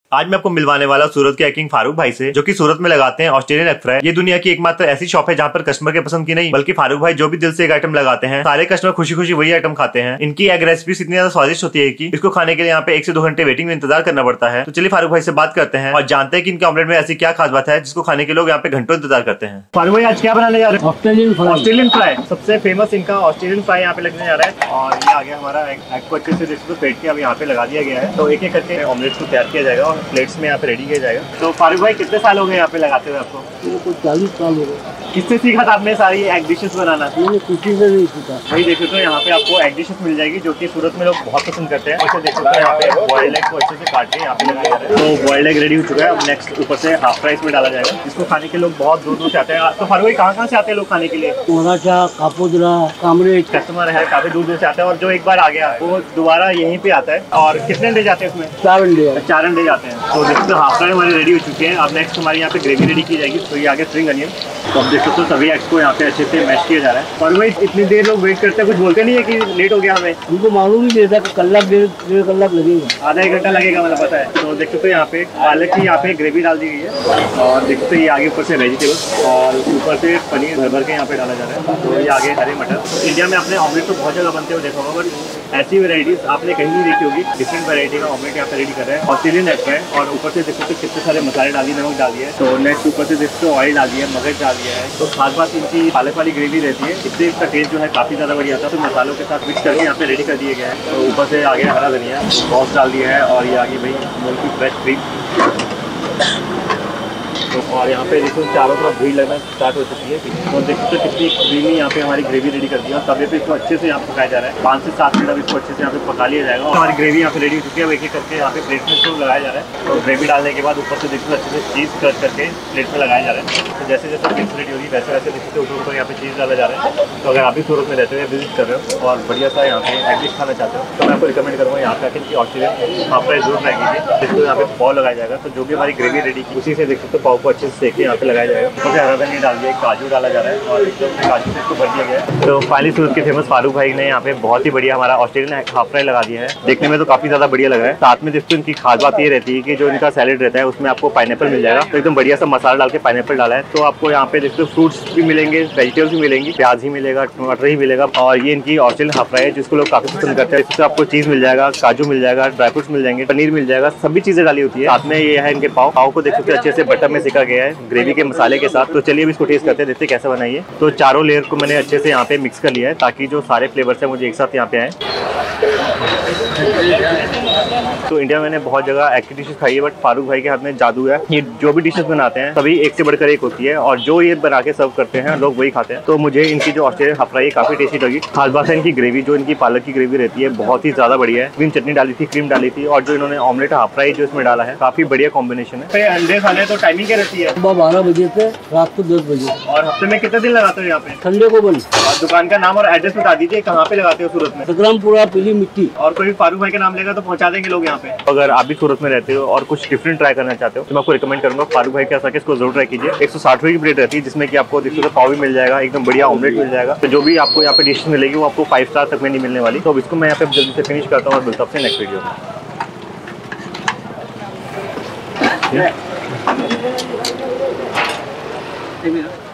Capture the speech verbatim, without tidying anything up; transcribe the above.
आज मैं आपको मिलवाने वाला सूरत के किंग फारूक भाई से, जो कि सूरत में लगाते हैं ऑस्ट्रेलियन एग फ्राई। ये दुनिया की एकमात्र ऐसी शॉप है जहाँ पर कस्टमर के पसंद की नहीं बल्कि फारूक भाई जो भी दिल से एक आइटम लगाते हैं सारे कस्टमर खुशी खुशी वही आइटम खाते हैं। इनकी एग रेसिपी इतनी ज्यादा स्वादिष्ट होती है कि इसको खाने के लिए यहाँ पे एक से दो घंटे वेटिंग में इंतजार करना पड़ता है। तो चलिए फारूक भाई से बात करते हैं और जानते हैं कि इनके ऑमलेट में ऐसी क्या खास बात है जिसको खाने के लोग यहाँ पे घंटों इंतजार करते हैं। फारूक भाई आज क्या बनाने जा रहे हैं? Australian fry. ऑस्ट्रेलियन फ्राई सबसे फेमस इनका ऑस्ट्रेलियन फ्राई यहाँ पे लगने जा रहा है। और ये आ गया हमारा एग को अच्छे से देखो तो पेट के अब यहाँ पे लगा दिया गया है। तो एक एक करके ऑमलेट को तैयार किया जाएगा और प्लेट्स में यहाँ पे रेडी किया जाएगा। तो फारूक भाई कितने साल हो गए यहाँ पे लगाते हुए आपको? तो चालीस साल हो गए। किससे सीखा था आपने सारी एग डिशेस बनाना? मैंने किसी से नहीं सीखा। वही देखो तो यहाँ पे आपको एग डिशेस मिल जाएगी जो कि सूरत में लोग बहुत पसंद करते हैं। वैसे देखो तो यहाँ पे बॉइल्ड एग को अच्छे से काट के यहाँ पे लगाया जा रहा है। तो बॉइल्ड एग रेडी हो चुका है। अब नेक्स्ट ऊपर से हाफ फ्राइज में डाला जाएगा जिसको खाने के लोग बहुत दूर दूर से आते हैं। तो फारूक भाई कहाँ कहाँ से आते हैं लोग खाने के लिए? मोराचा, कापोद्रा, कामरेज। कस्टमर है काफी दूर दूर से आते हैं और जो एक बार आ गया वो दोबारा यहीं पे आता है। और कितने अंडे जाते हैं उसमें? चार अंडे। चार अंडे जाते हैं। तो देखो हाफ फ्राई हमारे रेडी हो चुके हैं। अब नेक्स्ट हमारे यहाँ पे ग्रेवी रेडी की जाएगी। तो ये आगे स्प्रिंग अनियन। तो अब देखो तो सभी एग्स को यहाँ पे अच्छे से मैश किया जा रहा है। और भाई इतनी देर लोग वेट करते हैं, कुछ बोलते नहीं है कि लेट हो गया हमें? उनको मालूम ही नहीं था कलाक डेढ़ डेढ़ कलाक लगेगा, आधा एक घंटा लगेगा मतलब पता है। तो देखो तो यहाँ पे पालक की यहाँ पे ग्रेवी डाल दी गई है और देखो तो ये आगे ऊपर से वेजिटेबल और ऊपर से पनीर भर भर के यहाँ पे डाला जा रहा है। तो ये आगे हरे मटर। तो इंडिया में अपने ऑमलेट तो बहुत जगह बनते हुए देखा होगा बट ऐसी वेराइटीज आपने कहीं नहीं देखी होगी। डिफरेंट वेराइटी का ऑमलेट यहाँ पे रेडी कर रहे हैं ऑस्ट्रेलियन एग फ्राई। और ऊपर से देखो तो कितने सारे मसाले डाल दिए, नमक डाल दिया है। तो नेक्स्ट ऊपर से देखो तो ऑयल डाल दिया है, मगज डाल दिया है। तो खास बात इनकी पालक वाली ग्रेवी रहती है, इससे इसका टेस्ट जो है काफी ज्यादा बढ़िया आता है। तो मसालों के साथ मिक्स करके यहाँ पे रेडी कर दिए गए हैं। तो ऊपर से आगे हरा धनिया सॉस डाल दिया है और ये आगे भाई मूंग की फ्रेश क्रीम। तो और यहाँ पे देखो चारों तरफ भीड़ लगना स्टार्ट हो चुकी है। तो देखो तो कितनी क्रीमी यहाँ पे हमारी ग्रेवी रेडी कर दी है और तवे पे इसको अच्छे से यहाँ पकाया जा रहा है। पाँच से सात मिनट अब इसको अच्छे से यहाँ पे पका लिया जाएगा। और हमारी ग्रेवी यहाँ पे रेडी हो चुकी है। अब एक एक करके यहाँ पे प्लेट में इसको लगाया जा रहा है। तो ग्रेवी डालने के बाद ऊपर से देखो अच्छे से चीज़ कट करके प्लेट में लगाया जा रहा है। तो जैसे जैसे प्लेट रेडी होगी वैसे वैसे देखो तो ऊपर ऊपर यहाँ पे चीज़ डाला जा रहा है। तो अगर आप भी सूरत में रहते हुए विजिट कर रहे हो और बढ़िया सा यहाँ पे एग डिश खाना चाहते हो तो मैं आपको रिकमेंड करूँगा यहाँ पे आके कि ऑस्ट्रेलियन हाफ फ्राई जरूर ट्राई कीजिए। जिसको यहाँ पे पाव लगाया जाएगा। तो जो भी हमारी ग्रेवी रेडी की उसी से देखो तो पाव को अच्छे से सेक के यहाँ पे लगाया जाएगा। ऊपर से हरा धनिया डाल दिया, काजू डाला जा रहा है और एकदम काजू से इसको भर दिया गया है। तो फाइनली सूरत के फेमस फारूक भाई ने यहाँ पे बहुत ही बढ़िया हमारा ऑस्ट्रेलियन हाफ फ्राई लगा दिया है। देखने में तो काफी ज्यादा बढ़िया लगा है। साथ में दोस्तों इनकी खास बात ये रहती है कि जो इनका सैलेड रहता है उसमें आपको पाइनएप्पल मिल जाएगा। तो एकदम बढ़िया सा मसाला डाल के पाइनएप्पल डाला है। तो आपको यहाँ पे देखो फ्रूट्स भी मिलेंगे, वेजिटेबल्स भी मिलेंगी, प्याज ही मिलेगा, टमाटर ही मिलेगा। और ये इनकी ऑस्ट्रेलियन हाफ फ्राई है जिसको लोग काफी पसंद करते हैं। इससे आपको चीज मिल जाएगा, काजू मिल जाएगा, ड्राई फ्रूट्स मिल जाएंगे, पनीर मिल जाएगा, सभी चीजें डाली होती है। साथ में ये है इनके पाव। पाव को देख सकते अच्छे से बटर में सेका गया है ग्रेवी के मसाले के साथ। तो चलिए अब इसको टेस्ट करते हैं, देखते कैसे बनाइए। तो चारों लेयर को मैंने अच्छे से यहाँ पे मिक्स कर लिया है ताकि जो सारे फ्लेवर्स हैं मुझे एक साथ यहाँ पे आए। तो इंडिया में मैंने बहुत जगह एग की डिशेस खाई है बट फारूक भाई के हाथ में जादू है। ये जो भी डिशेस बनाते हैं सभी एक से बढ़कर एक होती है और जो ये बना के सर्व करते हैं लोग वही खाते हैं। तो मुझे इनकी जो ऑस्ट्रेलियन हाफ फ्राई काफी टेस्टी लगी। खास बात है इनकी ग्रेवी, जो इनकी पालक की ग्रेवी रहती है बहुत ही ज्यादा बढ़िया है। क्रीम चटनी डाली थी, क्रीम डाली थी और जो इन्होंने ऑमलेट हाफ फ्राई जो इसमें डाला है काफी बढ़िया कॉम्बिनेशन है। अंडे खाने तो टाइमिंग क्या रहती है? सुबह बारह बजे से रात को दस बजे। और हफ्ते में कितने दिन लगाते हो यहाँ पे? संडे को बंद। और दुकान का नाम और एड्रेस बता दीजिए, कहाँ पे लगाते हो सूरत में? सतरामपुरा, पीली मिट्टी। और कोई फारूक भाई का नाम लेगा तो पहुँचा देंगे लोग यहाँ पे। अगर आप भी सूरत में रहते हो और कुछ डिफरेंट ट्राई करना चाहते हो तो मैं आपको रिकमेंड करूंगा फारूक भाई के आके इसको जरूर ट्राई कीजिए। एक सौ साठ रुपए की प्लेट रहती है जिसमें कि आपको देखो तो पाव भी मिल जाएगा, एकदम बढ़िया ऑमलेट मिल जाएगा। तो जो भी आपको यहाँ पे डिश मिलेगी वो आपको फाइव स्टार तक में नहीं मिलने वाली। तो इसको मैं यहाँ पे जल्दी से फिनिश करता हूँ और मिलता हूँ आपसे नेक्स्ट वीडियो में।